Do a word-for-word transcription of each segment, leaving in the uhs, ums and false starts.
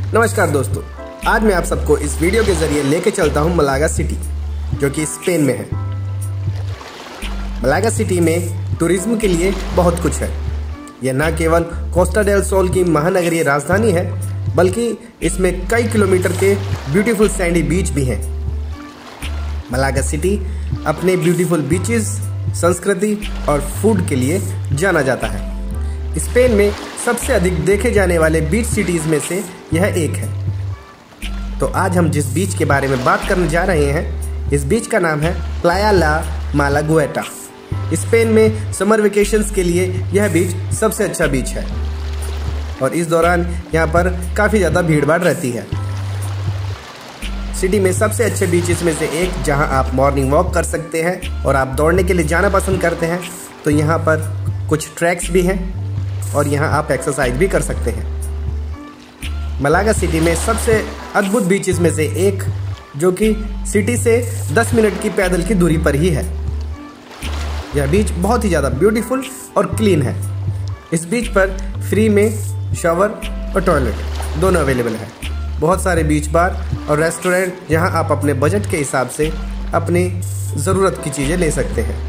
नमस्कार दोस्तों, आज मैं आप सबको इस वीडियो के जरिए लेके चलता हूँ मलागा सिटी, जो कि स्पेन में है। मलागा सिटी में टूरिज्म के लिए बहुत कुछ है। यह न केवल कोस्टा डेल सोल की महानगरीय राजधानी है, बल्कि इसमें कई किलोमीटर के ब्यूटीफुल सैंडी बीच भी हैं। मलागा सिटी अपने ब्यूटीफुल बीचेस, संस्कृति और फूड के लिए जाना जाता है। स्पेन में सबसे अधिक देखे जाने वाले बीच सिटीज में से यह एक है। तो आज हम जिस बीच के बारे में बात करने जा रहे हैं, इस बीच का नाम है प्लाया ला मालागुएटा। स्पेन में समर वेकेशंस के लिए यह बीच सबसे अच्छा बीच है और इस दौरान यहाँ पर काफ़ी ज़्यादा भीड़ भाड़ रहती है। सिटी में सबसे अच्छे बीचेस में से एक, जहाँ आप मॉर्निंग वॉक कर सकते हैं और आप दौड़ने के लिए जाना पसंद करते हैं तो यहाँ पर कुछ ट्रैक्स भी हैं और यहाँ आप एक्सरसाइज भी कर सकते हैं। मलागा सिटी में सबसे अद्भुत बीचेस में से एक, जो कि सिटी से दस मिनट की पैदल की दूरी पर ही है। यह बीच बहुत ही ज़्यादा ब्यूटीफुल और क्लीन है। इस बीच पर फ्री में शावर और टॉयलेट दोनों अवेलेबल है। बहुत सारे बीच बार और रेस्टोरेंट, जहां आप अपने बजट के हिसाब से अपनी ज़रूरत की चीज़ें ले सकते हैं।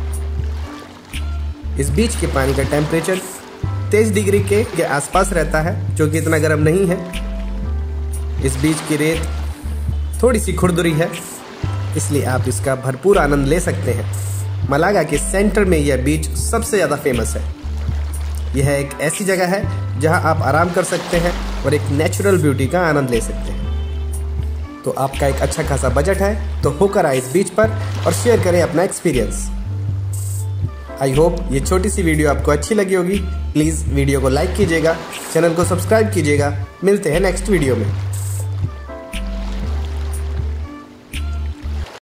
इस बीच के पानी का टेम्परेचर तेईस डिग्री के, के आसपास रहता है, जो कि इतना गर्म नहीं है। इस बीच की रेत थोड़ी सी खुरदुरी है, इसलिए आप इसका भरपूर आनंद ले सकते हैं। मलागा के सेंटर में यह बीच सबसे ज़्यादा फेमस है। यह एक ऐसी जगह है जहां आप आराम कर सकते हैं और एक नेचुरल ब्यूटी का आनंद ले सकते हैं। तो आपका एक अच्छा खासा बजट है तो होकर आए इस बीच पर और शेयर करें अपना एक्सपीरियंस। आई होप ये छोटी सी वीडियो आपको अच्छी लगी होगी। प्लीज़ वीडियो को लाइक कीजिएगा, चैनल को सब्सक्राइब कीजिएगा। मिलते हैं नेक्स्ट वीडियो में।